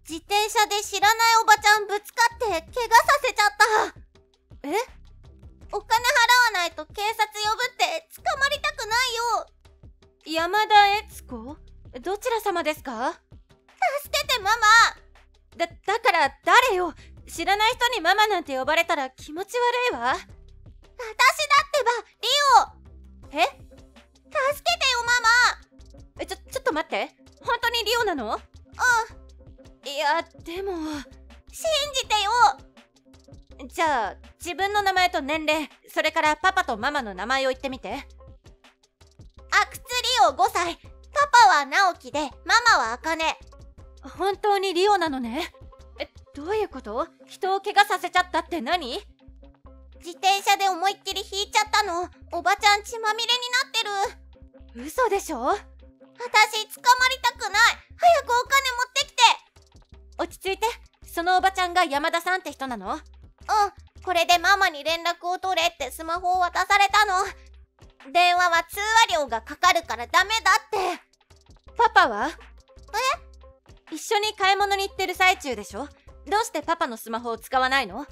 自転車で知らないおばちゃんぶつかって怪我させちゃった。え？お金払わないと警察呼ぶって捕まりたくないよ。 山田悦子？どちら様ですか？ 助けてママ。 だから誰よ。知らない人にママなんて呼ばれたら気持ち悪いわ。 私だってば、リオ。え？助けてよママ。 ちょっと待って。本当にリオなの？いや、でも信じてよ。じゃあ自分の名前と年齢、それからパパとママの名前を言ってみて。 阿久津リオ5歳。パパは直樹でママは茜。 本当にリオなのね。どういうこと？人を怪我させちゃったって何？ 自転車で思いっきり引いちゃったの。おばちゃん血まみれになってる。 嘘でしょ？ 私捕まりたくない。早くお金持ってきて。 落ち着いて。そのおばちゃんが山田さんって人なの？ これでママに連絡を取れってスマホを渡されたの。電話は通話料がかかるからダメだって。 パパは？一緒に買い物に行ってる最中でしょ？どうしてパパのスマホを使わないの？ そのおば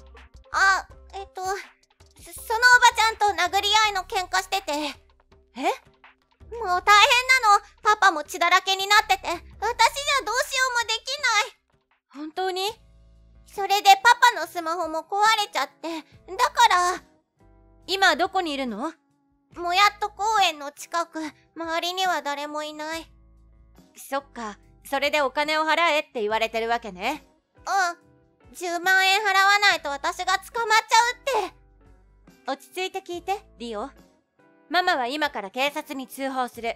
ちゃんと殴り合いの喧嘩してて。もう大変なの。パパも血だらけになってて、私じゃどうしようもできない。本当に？ それでパパのスマホも壊れちゃって、だから。 今どこにいるの？ もやっと公園の近く。周りには誰もいない。 そっか。それでお金を払えって言われてるわけね。 10万円払わないと私が捕まっちゃうって。 落ち着いて聞いて、リオ。ママは今から警察に通報する。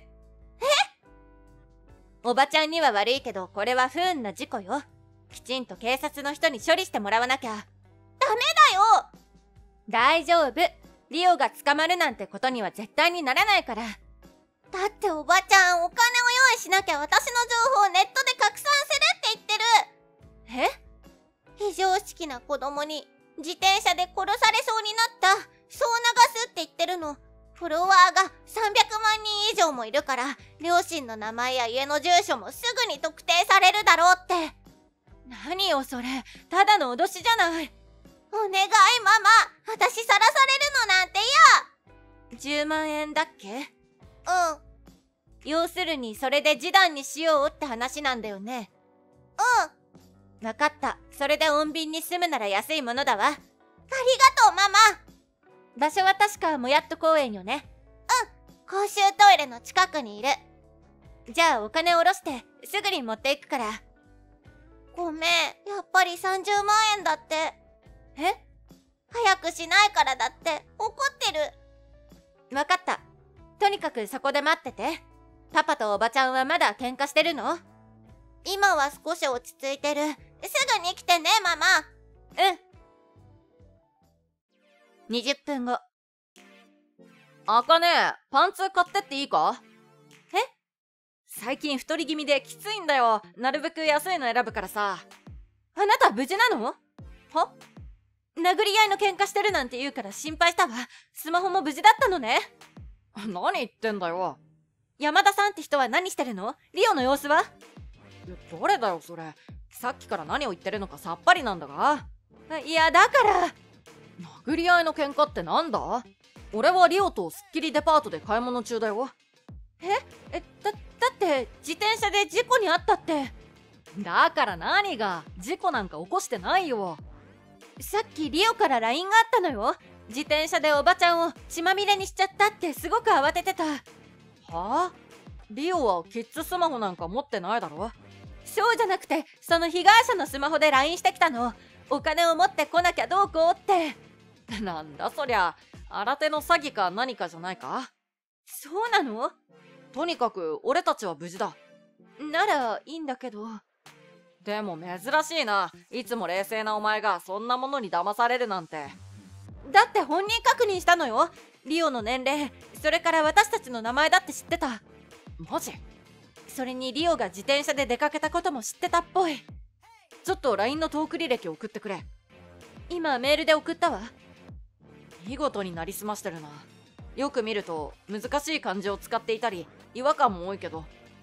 おばちゃんには悪いけど、これは不運な事故よ。きちんと警察の人に処理してもらわなきゃ。 ダメだよ。 大丈夫。リオが捕まるなんてことには絶対にならないから。 だっておばちゃん、お金を用意しなきゃ私の情報をネットで拡散するって言ってる。非常識な子供に自転車で殺されそうになった。そう流すって言ってるの。フォロワーが300万人以上もいるから、両親の名前や家の住所もすぐに特定されるだろうって。 何よそれ。ただの脅しじゃない。 お願いママ。私さらされるのなんて嫌。10万円だっけ？要するにそれで示談にしようって話なんだよね。わかった。それで穏便に済むなら安いものだわ。ありがとうママ。 場所は確かもやっと公園よね。 公衆トイレの近くにいる。 じゃあお金下ろしてすぐに持っていくから。 ごめん、やっぱり30万円だって。早くしないからだって怒ってる。 わかった。とにかくそこで待ってて。パパとおばちゃんはまだ喧嘩してるの？ 今は少し落ち着いてる。すぐに来てねママ。 20分後。あかね、パンツ買ってっていいか？最近太り気味できついんだよ。なるべく安いの選ぶからさ。あなた無事なの？殴り合いの喧嘩してるなんて言うから心配したわ。スマホも無事だったのね。 何言ってんだよ。 山田さんって人は何してるの？リオの様子は？ 誰だよそれ。さっきから何を言ってるのかさっぱりなんだが。 いやだから。 殴り合いの喧嘩ってなんだ？俺はリオとスッキリデパートで買い物中だよ。 だって自転車で事故に遭ったって。 だから何が？事故なんか起こしてないよ。 さっきリオから LINE があったのよ。自転車でおばちゃんを血まみれにしちゃったってすごく慌ててた。 リオはキッズスマホなんか持ってないだろ？ そうじゃなくて、その被害者のスマホで LINE してきたの。お金を持ってこなきゃどうこうって。 なんだそりゃ。新手の詐欺か何かじゃないか？ そうなの？ とにかく俺たちは無事だ。 ならいいんだけど。 でも珍しいな。いつも冷静なお前がそんなものに騙されるなんて。 だって本人確認したのよ。リオの年齢、それから私たちの名前だって知ってた。 マジ？ それにリオが自転車で出かけたことも知ってたっぽい。 ちょっと LINE のトーク履歴を送ってくれ。 今メールで送ったわ。 見事になりすましてるな。よく見ると難しい漢字を使っていたり違和感も多いけど。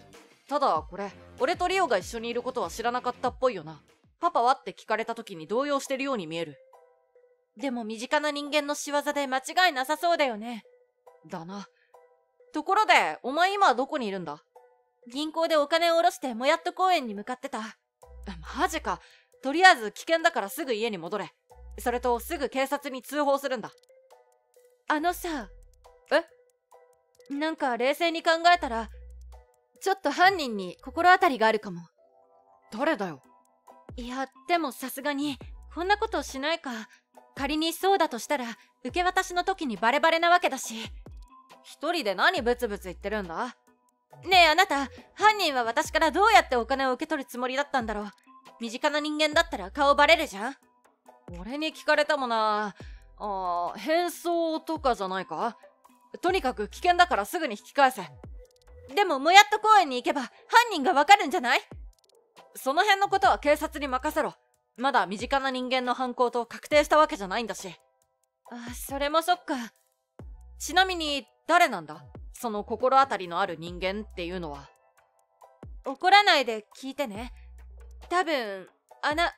ただこれ、俺とリオが一緒にいることは知らなかったっぽいよな。パパはって聞かれた時に動揺してるように見える。 でも身近な人間の仕業で間違いなさそうだよね。 だな。ところで、お前今どこにいるんだ？ 銀行でお金を下ろしてもやっと公園に向かってた。 マジか。とりあえず危険だからすぐ家に戻れ。それとすぐ警察に通報するんだ。 あのさ。 え？ なんか冷静に考えたら、ちょっと犯人に心当たりがあるかも。 誰だよ？ いや、でもさすがに、こんなことしないか。仮にそうだとしたら、受け渡しの時にバレバレなわけだし。 一人で何ブツブツ言ってるんだ？ ねえあなた、犯人は私からどうやってお金を受け取るつもりだったんだろう。身近な人間だったら顔バレるじゃん。 俺に聞かれたもな。変装とかじゃないか？とにかく危険だからすぐに引き返せ。 でももやっと公園に行けば犯人がわかるんじゃない？ その辺のことは警察に任せろ。まだ身近な人間の犯行と確定したわけじゃないんだし。 それもそっか。 ちなみに誰なんだ？その心当たりのある人間っていうのは。 怒らないで聞いてね。多分、 穴？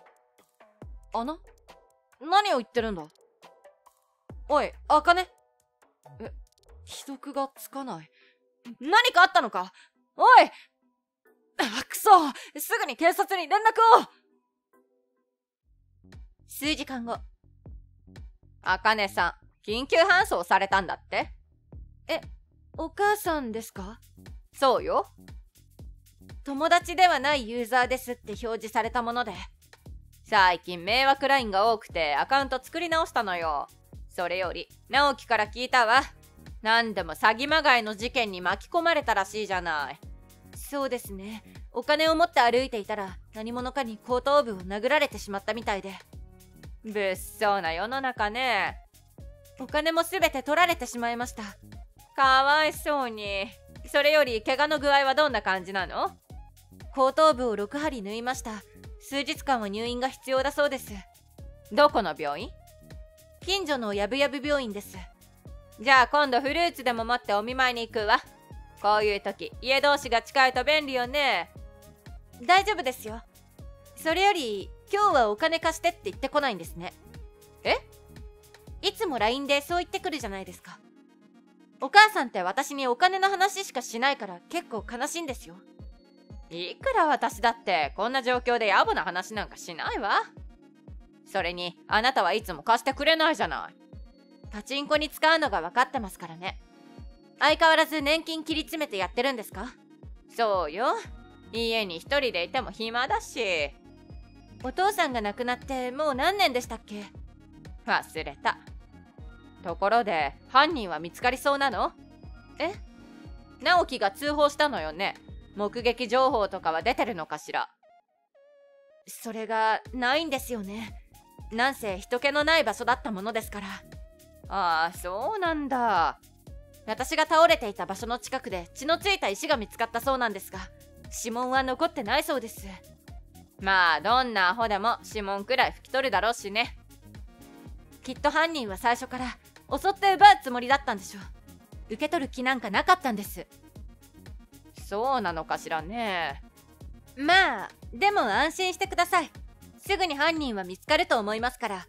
何を言ってるんだ？おい、茜。既読がつかない。何かあったのか？おい！くそ！すぐに警察に連絡を！ 数時間後。 茜さん、緊急搬送されたんだって？ お母さんですか？ そうよ。 友達ではないユーザーですって表示されたもので。 最近迷惑 LINE が多くてアカウント作り直したのよ。それより、直樹から聞いたわ。何でも詐欺まがいの事件に巻き込まれたらしいじゃない。 そうですね。お金を持って歩いていたら何者かに後頭部を殴られてしまったみたいで。 物騒な世の中ね。 お金もすべて取られてしまいました。 かわいそうに。それより怪我の具合はどんな感じなの？ 後頭部を6針縫いました。数日間は入院が必要だそうです。 どこの病院？ 近所のやぶやぶ病院です。 じゃあ今度フルーツでも持ってお見舞いに行くわ。こういう時、家同士が近いと便利よね。 大丈夫ですよ。それより、今日はお金貸してって言ってこないんですね。いつも LINE でそう言ってくるじゃないですか。お母さんって私にお金の話しかしないから結構悲しいんですよ。 いくら私だってこんな状況で野暮な話なんかしないわ。それにあなたはいつも貸してくれないじゃない。 パチンコに使うのが分かってますからね。相変わらず年金切り詰めてやってるんですか？ そうよ。家に一人でいても暇だし。 お父さんが亡くなってもう何年でしたっけ？ 忘れた。ところで犯人は見つかりそうなの？直樹が通報したのよね。目撃情報とかは出てるのかしら？ それがないんですよね。なんせ人気のない場所だったものですから。 ああ、そうなんだ。 私が倒れていた場所の近くで血のついた石が見つかったそうなんですが、指紋は残ってないそうです。 まあどんなアホでも指紋くらい拭き取るだろうしね。 きっと犯人は最初から襲って奪うつもりだったんでしょう。受け取る気なんかなかったんです。 そうなのかしらね。 まあでも安心してください。すぐに犯人は見つかると思いますから。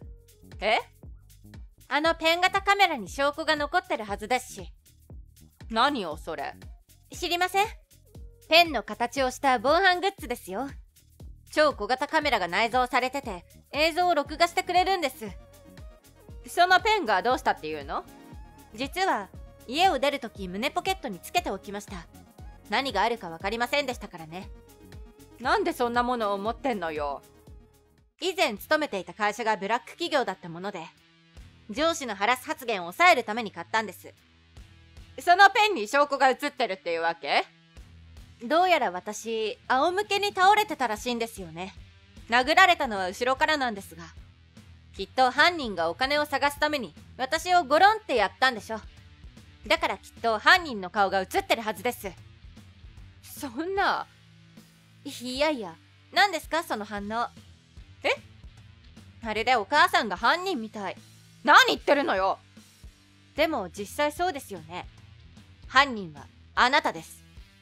あのペン型カメラに証拠が残ってるはずですし。 何よそれ？ 知りません？ペンの形をした防犯グッズですよ。超小型カメラが内蔵されてて映像を録画してくれるんです。 そのペンがどうしたっていうの？ 実は家を出るとき胸ポケットにつけておきました。何があるか分かりませんでしたからね。 なんでそんなものを持ってんのよ。 以前勤めていた会社がブラック企業だったもので、上司のハラス発言を抑えるために買ったんです。 そのペンに証拠が写ってるっていうわけ？ どうやら私、仰向けに倒れてたらしいんですよね。殴られたのは後ろからなんですが、きっと犯人がお金を探すために私をゴロンってやったんでしょ。だからきっと犯人の顔が写ってるはずです。 そんな。 いやいや、何ですかその反応。まるでお母さんが犯人みたい。 何言ってるのよ。 でも実際そうですよね。犯人はあなたです。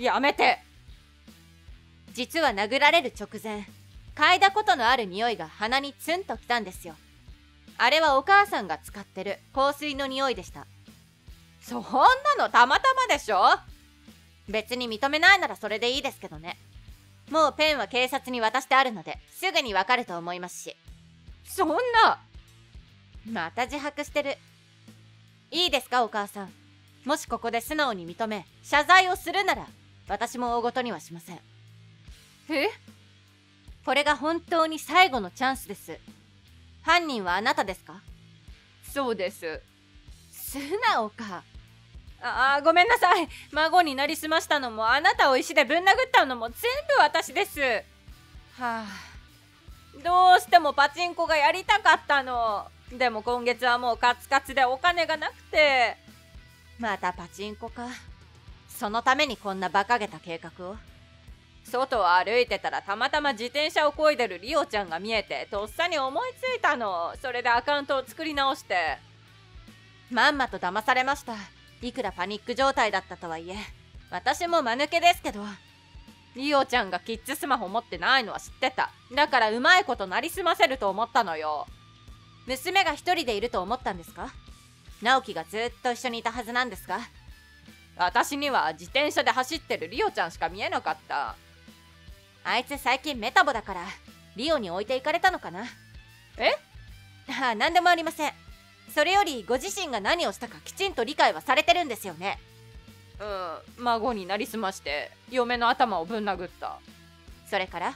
やめて。 実は殴られる直前、嗅いだことのある匂いが鼻にツンときたんですよ。あれはお母さんが使ってる香水の匂いでした。 そんなのたまたまでしょ。 別に認めないならそれでいいですけどね。もうペンは警察に渡してあるのですぐにわかると思いますし。 そんな。 また自白してる。いいですかお母さん。もしここで素直に認め謝罪をするなら私も大ごとにはしません。 え？ これが本当に最後のチャンスです。犯人はあなたですか？ そうです。 素直か。 ごめんなさい。孫になりすましたのもあなたを石でぶん殴ったのも全部私です。はあ、どうしてもパチンコがやりたかったの。でも今月はもうカツカツでお金がなくて。 またパチンコか。そのためにこんな馬鹿げた計画を。 外を歩いてたらたまたま自転車を漕いでるリオちゃんが見えてとっさに思いついたの。それでアカウントを作り直して。 まんまと騙されました。いくらパニック状態だったとはいえ私も間抜けですけど。 リオちゃんがキッズスマホ持ってないのは知ってた。だからうまいことなりすませると思ったのよ。 娘が一人でいると思ったんですか？直樹がずっと一緒にいたはずなんですが。 私には自転車で走ってるリオちゃんしか見えなかった。 あいつ最近メタボだからリオに置いていかれたのかな。何でもありません。それよりご自身が何をしたかきちんと理解はされてるんですよね。 孫になりすまして嫁の頭をぶん殴った。 それから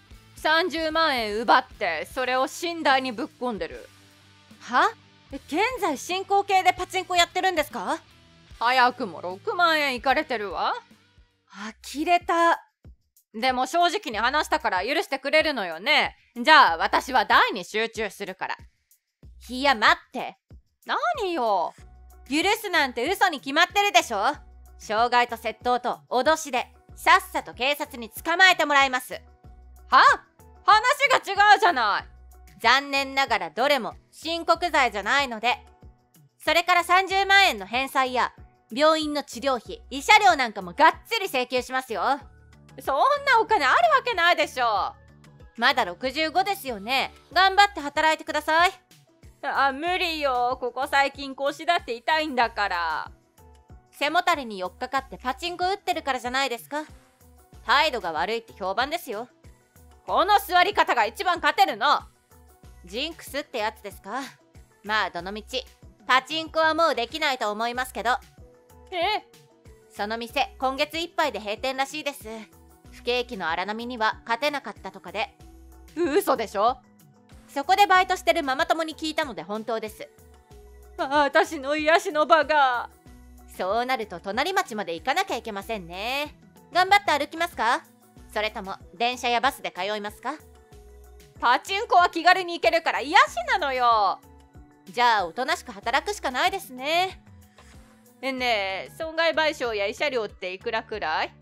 30万円奪ってそれを寝台にぶっ込んでる。 は？現在進行形でパチンコやってるんですか？ 早くも6万円いかれてるわ。 呆れた。 でも正直に話したから許してくれるのよね。じゃあ私は大に集中するから。 いや待って。 何よ。 許すなんて嘘に決まってるでしょ。傷害と窃盗と脅しでさっさと警察に捕まえてもらいます。 は？話が違うじゃない。 残念ながらどれも申告罪じゃないので。それから30万円の返済や病院の治療費、慰謝料なんかもがっつり請求しますよ。 そんなお金あるわけないでしょ。 まだ65ですよね。頑張って働いてください。 無理よ。ここ最近腰だって痛いんだから。 背もたれに寄っかかってパチンコ打ってるからじゃないですか。態度が悪いって評判ですよ。 この座り方が一番勝てるの。 ジンクスってやつですか。まあどのみちパチンコはもうできないと思いますけど。その店今月いっぱいで閉店らしいです。不景気の荒波には勝てなかったとかで。 嘘でしょ。 そこでバイトしてるママ友に聞いたので本当です。 私の癒しの場が。 そうなると隣町まで行かなきゃいけませんね。頑張って歩きますか？それとも電車やバスで通いますか？ パチンコは気軽に行けるから癒しなのよ。 じゃあおとなしく働くしかないですね。 ねえ、損害賠償や慰謝料っていくらくらい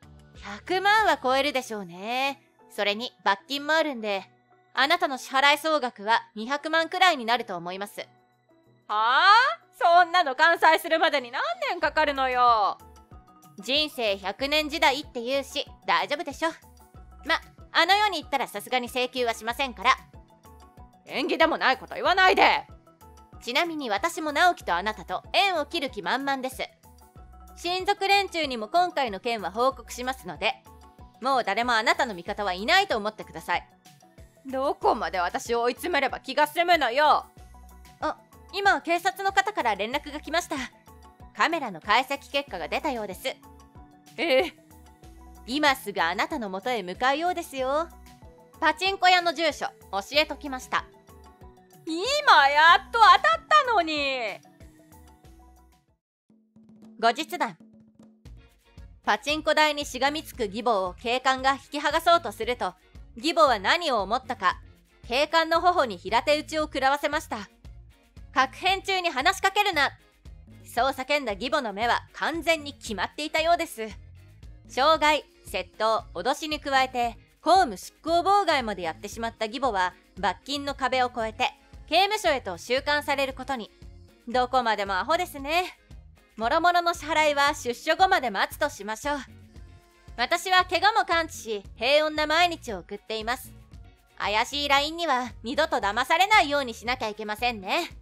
？100万は超えるでしょうね。それに罰金もあるんで、あなたの支払い総額は200万くらいになると思います。 はあ？そんなの完済するまでに何年かかるのよ。 人生100年時代って言うし大丈夫でしょ。あの世に行ったらさすがに請求はしませんから。 縁起でもないこと言わないで。 ちなみに私も直樹とあなたと縁を切る気満々です。親族連中にも今回の件は報告しますので、もう誰もあなたの味方はいないと思ってください。 どこまで私を追い詰めれば気が済むのよ。 今警察の方から連絡が来ました。カメラの解析結果が出たようです。今すぐあなたの元へ向かうようですよ。パチンコ屋の住所教えときました。 今やっと当たったのに。 後日談。パチンコ台にしがみつく義母を警官が引き剥がそうとすると、義母は何を思ったか、警官の頬に平手打ちを食らわせました。確変中に話しかけるな。そう叫んだ義母の目は完全に決まっていたようです。傷害、窃盗、脅しに加えて公務執行妨害までやってしまった義母は罰金の壁を越えて刑務所へと収監されることに。どこまでもアホですね。もろもろの支払いは出所後まで待つとしましょう。 私は怪我も完治し、平穏な毎日を送っています。怪しい LINE には二度と騙されないようにしなきゃいけませんね。